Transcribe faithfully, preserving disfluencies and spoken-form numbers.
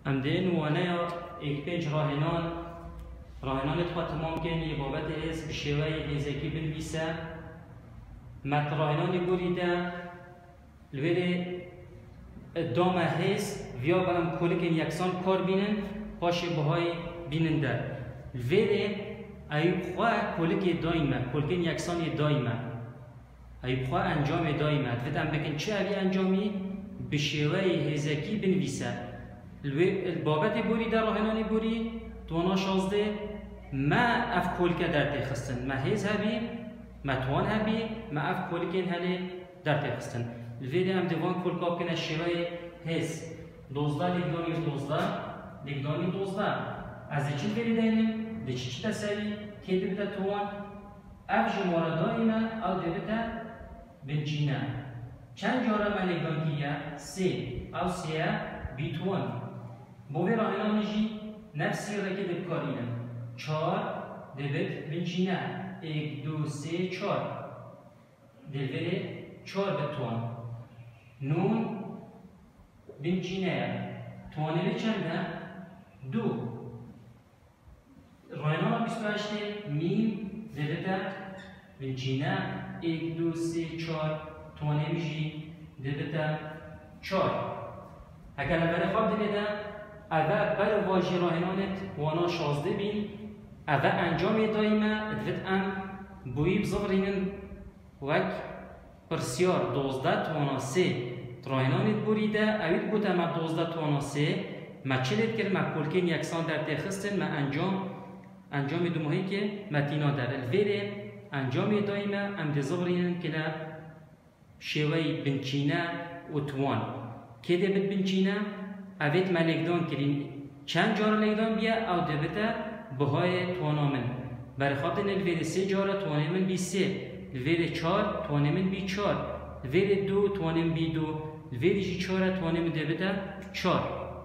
ام دین وانه ایک پیج راهنان راهنان اتخواه تمام کنی بابت از بشیوه ایزاکی بنویسه مت راهنانی گوریده لویره دامه هست ویا با ام کلکن یکسان کار بینن پاشه بهای بینن در لویره ایوب خواه کلک دایمه کلکن یکسان دایمه ایوب خواه انجام دایمه دوید ام بکن چه اوی انجامی بشیوه ایزاکی بنویسه بابت بوری در راهنانی بوری توانا شازده ما اف کلکه در تخستن ما هیز هبی ما توان هبی ما اف کلکه هلی در تخستن الویده هم دوان کلکاب کنه شیوه هیز دوزده لگدانی دوزده لگدانی دوزده از چی بری دینیم؟ ده چی چی تسوی؟ که ده بده توان اف جماره دایمه او ده بده بنجینه چند جاره من لگدان کیه؟ سی او سیه بی توان بوی راهنان جی نفسی را که دبکارینه چار دوید بنجینه ایک دو سه چار دوید چار بتوان نون بنجینه توانه به چنده؟ دو راهنان بیست و هشت میم دوید بنجینه ایک دو سه چار توانه بجی دوید چار اگر نبره خواب دویده اوه بر واجی راهنانت وانا شازده بین اوه انجام دایمه ادوید ام بویی بزغرینن وک پرسیار دوزده توانا سه راهنانت بوریده اوید گوته ما دوزده توانا سه ما چلید کرد ما کلکین یکسان در تخستن ما انجام انجام دومهی که متینا در الویره انجام دایمه ام ده زغرینن که شوی بنچینه و توان که ده بید بنچینه اوید ما لگدان کرین چند جاره لگدان بیا او دویده بهای توانامن برای خاطر الوید سه جاره توانامن بی سه الوید چار توانامن بی چار الوید دو توانامن بی دو الوید جی چاره توانامن دویده چار